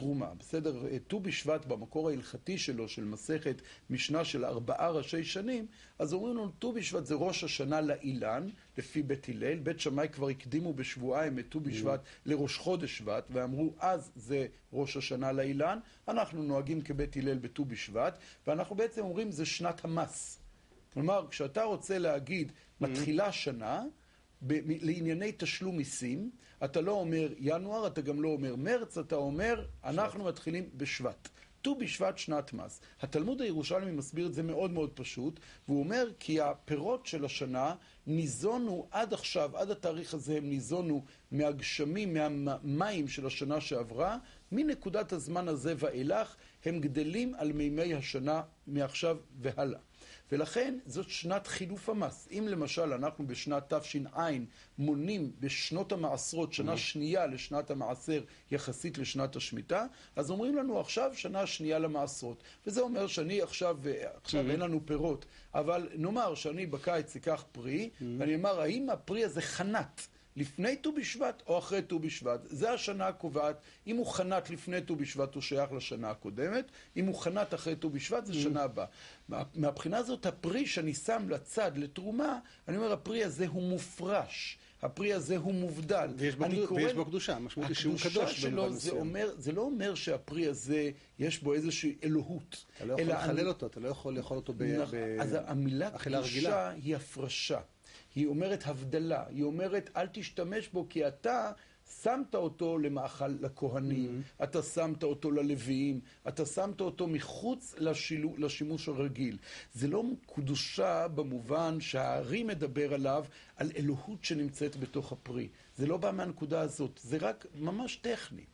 תרומה. בסדר, ט"ו בשבט במקור ההלכתי שלו, של מסכת משנה של 4 ראשי שנים, אז אומרים לנו, ט"ו בשבט זה ראש השנה לאילן, לפי בית הלל. בית שמאי כבר הקדימו בשבועיים את ט"ו בשבט לראש חודש שבט, ואמרו, אז זה ראש השנה לאילן. אנחנו נוהגים כבית הלל בט"ו בשבט, ואנחנו בעצם אומרים, זה שנת המס. כלומר, כשאתה רוצה להגיד, מתחילה שנה, לענייני תשלום מיסים, אתה לא אומר ינואר, אתה גם לא אומר מרץ, אתה אומר, אנחנו מתחילים בשבט. ט"ו בשבט שנת מס. התלמוד הירושלמי מסביר את זה מאוד מאוד פשוט, והוא אומר כי הפירות של השנה ניזונו עד עכשיו, עד התאריך הזה הם ניזונו מהגשמים, מהמים של השנה שעברה, מנקודת הזמן הזה ואילך הם גדלים על מימי השנה מעכשיו והלאה. ולכן זאת שנת חילוף המס. אם למשל אנחנו בשנת תש"ע מונים בשנות המעשרות, שנה שנייה לשנת המעשר יחסית לשנת השמיטה, אז אומרים לנו עכשיו שנה שנייה למעשרות. וזה אומר שאני עכשיו אין לנו פירות, אבל נאמר שאני בקיץ אקח פרי, ואני אומר, האם הפרי הזה חנת לפני ט"ו בשבט או אחרי ט"ו בשבט? זה השנה הקובעת. אם הוא חנת לפני ט"ו בשבט הוא שייך לשנה הקודמת, אם הוא חנת אחרי ט"ו בשבט זה שנה הבאה. מהבחינה הזאת הפרי שאני שם לצד לתרומה, אני אומר הפרי הזה הוא מופרש, הפרי הזה הוא מובדל. ויש בו קדושה, משמעות שהוא קדוש. זה לא אומר שהפרי הזה יש בו איזושהי אלוהות. אתה לא יכול לחלל אותו, אתה לא יכול לאכול אותו אז המילה קדושה היא הפרשה. היא אומרת הבדלה, היא אומרת אל תשתמש בו כי אתה שמת אותו למאכל לכהנים, אתה שמת אותו ללוויים, אתה שמת אותו מחוץ לשימוש הרגיל. זה לא קדושה במובן שהארי מדבר עליו על אלוהות שנמצאת בתוך הפרי. זה לא בא מהנקודה הזאת, זה רק ממש טכני.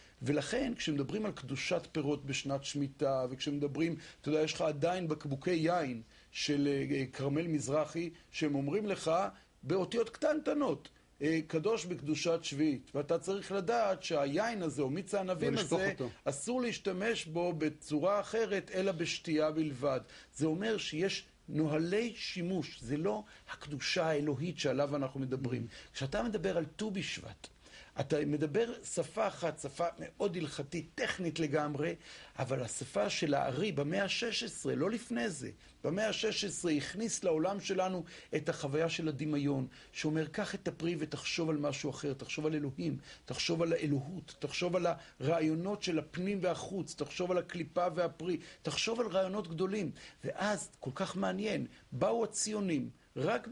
ולכן כשמדברים על קדושת פירות בשנת שמיטה, וכשמדברים, אתה יודע, יש לך עדיין בקבוקי יין של קרמל מזרחי, שהם אומרים לך באותיות קטנטנות, קדוש בקדושת שביעית, ואתה צריך לדעת שהיין הזה או מיץ הענבים הזה אסור להשתמש בו בצורה אחרת אלא בשתייה בלבד. זה אומר שיש נוהלי שימוש, זה לא הקדושה האלוהית שעליו אנחנו מדברים. כשאתה מדבר על ט"ו בשבט, אתה מדבר שפה אחת, שפה מאוד הלכתית, טכנית לגמרי, אבל השפה של הארי במאה ה-16, לא לפני זה, במאה ה-16 הכניס לעולם שלנו את החוויה של הדמיון, שאומר, קח את הפרי ותחשוב על משהו אחר, תחשוב על אלוהים, תחשוב על האלוהות, תחשוב על הרעיונות של הפנים והחוץ, תחשוב על הקליפה והפרי, תחשוב על רעיונות גדולים. ואז, כל כך מעניין, באו הציונים, רק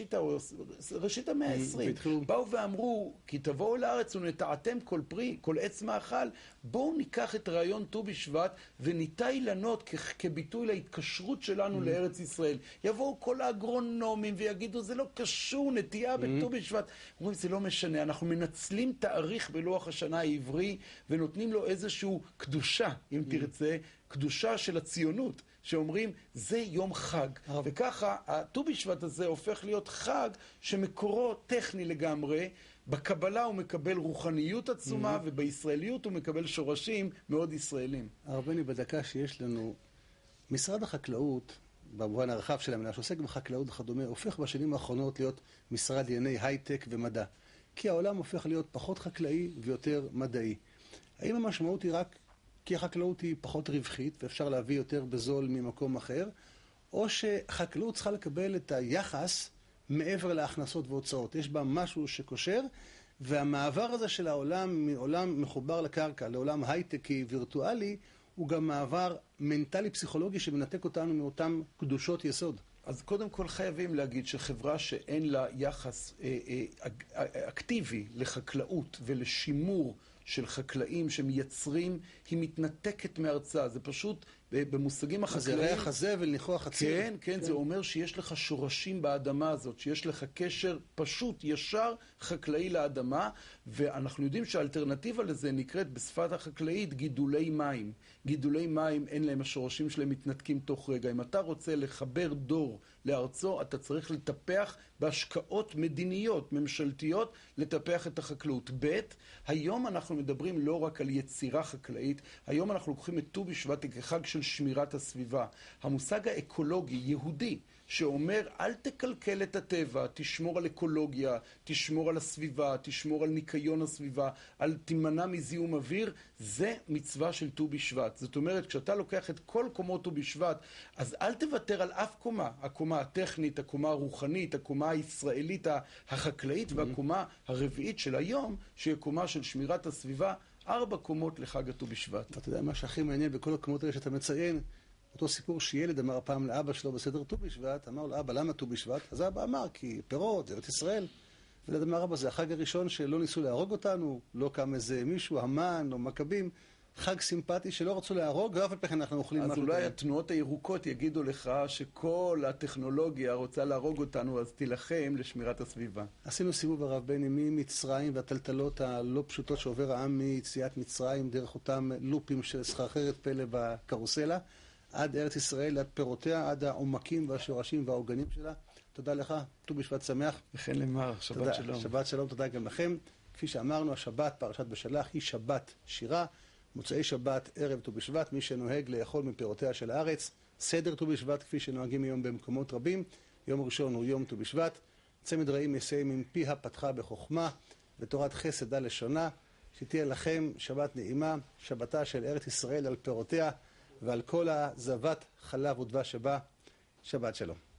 ראשית המאה ה-20, באו ואמרו, כי תבואו לארץ ונטעתם כל פרי, כל עץ מאכל, בואו ניקח את רעיון ט"ו בשבט וניטע אילנות כביטוי להתקשרות שלנו לארץ ישראל. יבואו כל האגרונומים ויגידו, זה לא קשור, נטיעה בט"ו בשבט. אומרים, זה לא משנה, אנחנו מנצלים תאריך בלוח השנה העברי ונותנים לו איזשהו קדושה, אם תרצה, קדושה של הציונות, שאומרים, זה יום חג. וככה, הט"ו בשבט הזה הופך להיות חג שמקורו טכני לגמרי. בקבלה הוא מקבל רוחניות עצומה, ובישראליות הוא מקבל שורשים מאוד ישראלים. הרבני, בדקה שיש לנו, משרד החקלאות, במובן הרחב של המילה, שעוסק בחקלאות וכדומה, הופך בשנים האחרונות להיות משרד לענייני הייטק ומדע. כי העולם הופך להיות פחות חקלאי ויותר מדעי. האם המשמעות היא רק כי החקלאות היא פחות רווחית ואפשר להביא יותר בזול ממקום אחר, או שחקלאות צריכה לקבל את היחס מעבר להכנסות והוצאות. יש בה משהו שקושר, והמעבר הזה של העולם מעולם מחובר לקרקע, לעולם הייטקי וירטואלי, הוא גם מעבר מנטלי פסיכולוגי שמנתק אותנו מאותם קדושות יסוד. אז קודם כל חייבים להגיד שחברה שאין לה יחס אקטיבי לחקלאות ולשימור של חקלאים שמייצרים, היא מתנתקת מארצה. זה פשוט במושגים החקלאים. זה ריח הזבל, ניחוח הציר. כן, כן, זה אומר שיש לך שורשים באדמה הזאת, שיש לך קשר פשוט, ישר, חקלאי לאדמה, ואנחנו יודעים שהאלטרנטיבה לזה נקראת בשפת החקלאית גידולי מים. גידולי מים, אין להם, השורשים שלהם מתנתקים תוך רגע. אם אתה רוצה לחבר דור לארצו, אתה צריך לטפח בהשקעות מדיניות, ממשלתיות, לטפח את החקלאות. היום אנחנו מדברים לא רק על יצירה חקלאית, היום אנחנו לוקחים את ט"ו בשבט כחג של שמירת הסביבה. המושג האקולוגי, יהודי, שאומר אל תקלקל את הטבע, תשמור על אקולוגיה, תשמור על הסביבה, תשמור על ניקיון הסביבה, תימנע מזיהום אוויר, זה מצווה של ט"ו בשבט. זאת אומרת, כשאתה לוקח את כל קומות ט"ו בשבט, אז אל תוותר על אף קומה, הקומה הטכנית, הקומה הרוחנית, הקומה הישראלית החקלאית והקומה הרביעית של היום, שהיא קומה של שמירת הסביבה, 4 קומות לחג ט"ו בשבט. אתה יודע מה שהכי מעניין בכל הקומות האלה שאתה מציין? אותו סיפור שילד אמר פעם לאבא שלו בסדר ט"ו בשבט, אמר לו, אבא, למה ט"ו בשבט? אז אבא אמר, כי פירות, ארץ ישראל. וילד אמר, אבא, זה החג הראשון שלא ניסו להרוג אותנו, לא קם איזה מישהו, המן או מכבים, חג סימפטי שלא רצו להרוג, ואף על פי כן אנחנו אוכלים משהו. אז אולי התנועות הירוקות יגידו לך שכל הטכנולוגיה רוצה להרוג אותנו, אז תילחם לשמירת הסביבה. עשינו סיבוב הרב בני ממצרים והטלטלות הלא פשוטות שעובר העם מיציאת מצרים, דרך אותם לופים של סחרחרת פלא בקרוסלה, עד ארץ ישראל, עד פירותיה, עד העומקים והשורשים והעוגנים שלה. תודה לך, ט"ו בשבט שמח. וכן למר, שבת שלום. שבת שלום, תודה גם לכם. כפי שאמרנו, השבת, פרשת בשלח, היא שבת שירה. מוצאי שבת, ערב ט"ו בשבט, מי שנוהג לאכול מפירותיה של הארץ. סדר ט"ו בשבט, כפי שנוהגים היום במקומות רבים. יום ראשון הוא יום ט"ו בשבט. צמד רעים יסיים עם פיה פתחה בחוכמה, ותורת חסד על לשונה. שתהיה לכם שבת נעימה, שבתה של ארץ ישראל על פירותיה, ועל כל הזבת חלב ודבש שבה. שבת שלום.